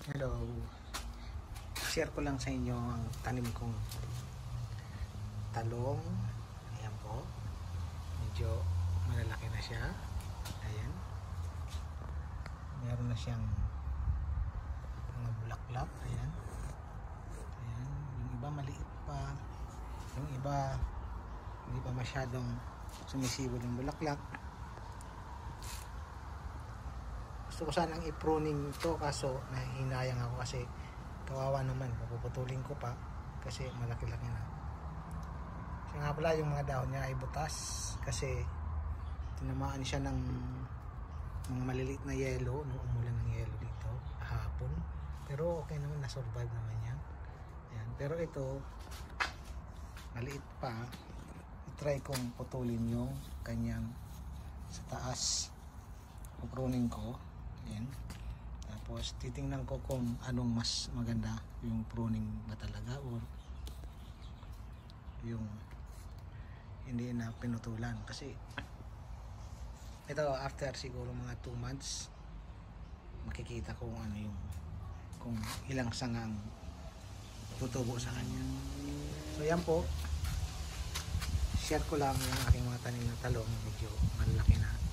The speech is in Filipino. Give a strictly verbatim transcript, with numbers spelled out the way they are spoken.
Hello, share ko lang sa inyo ang tanim kong talong. Ayan po, medyo malalaki na siya. Ayan, meron na siyang mga bulaklak. Ayan, ayan, yung iba maliit pa, yung iba hindi pa masyadong sumisibol yung bulaklak. Gusto ko sanang i-pruning ito, kaso nahihinayang ako kasi kawawa naman, puputulin ko pa kasi malaki-laki na. Kasi nga pala yung mga dahon niya ay butas kasi tinamaan siya ng mga maliliit na yelo nung umulan ng yelo dito hapon. Pero okay naman, na-survive naman yan. Ayan. Pero ito maliit pa, i-try kong putulin yung kanyang sa taas, pupruning ko. Ayan. Tapos titingnan ko kung anong mas maganda, yung pruning ba talaga o yung hindi na pinutulan. Kasi ito after siguro mga two months makikita ko kung ano yung kung ilang sangang tutubo sa kanya. So yan po, share ko lang yung aking mga tanim na talong, medyo malaki na.